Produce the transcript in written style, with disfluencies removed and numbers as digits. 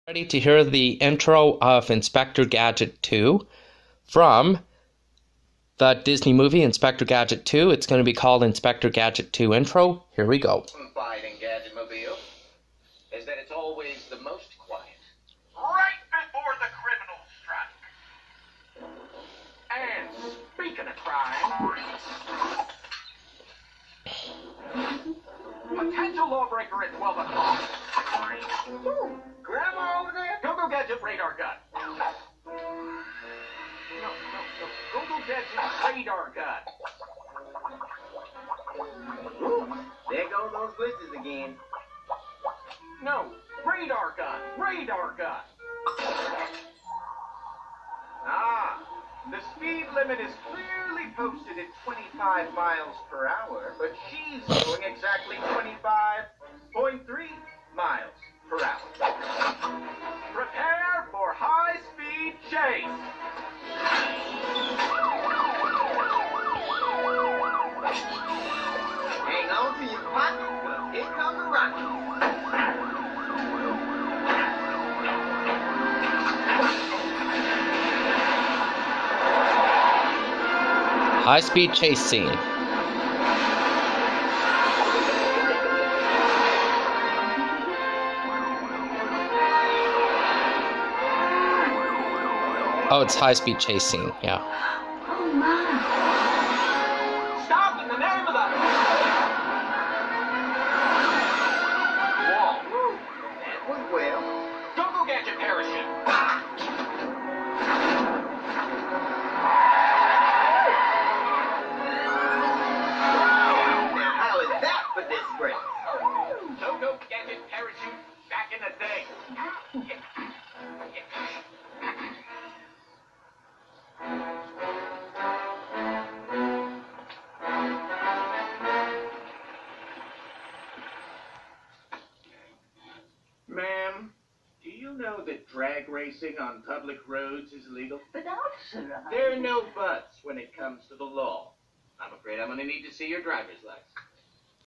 Ready to hear the intro of Inspector Gadget 2 from the Disney movie Inspector Gadget 2. It's going to be called Inspector Gadget 2 Intro. Here we go. Confide in Gadget-mobile is that it's always the most quiet. Right before the criminals strike. And speaking of crime, potential lawbreaker at 12 o'clock. Grandma over there? Go Gadget radar gun. No. Go Gadget radar gun. There go those glitches again. No, radar gun. Ah, the speed limit is clearly posted at 25 miles per hour, but she's going exactly 25.3 miles per hour. Prepare for high-speed chase. Hang on to your pocket, 'cause here comes the rocket. High-speed chase scene. Oh, it's high-speed chase scene, yeah. Oh my. Stop in the name of the... Whoa. That was well. Go Gadget parachute. Now, how is that for disgrace? Go Gadget parachute back in the thing. Ma'am, do you know that drag racing on public roads is illegal? But officer, There are no buts when it comes to the law. I'm afraid I'm going to need to see your driver's license.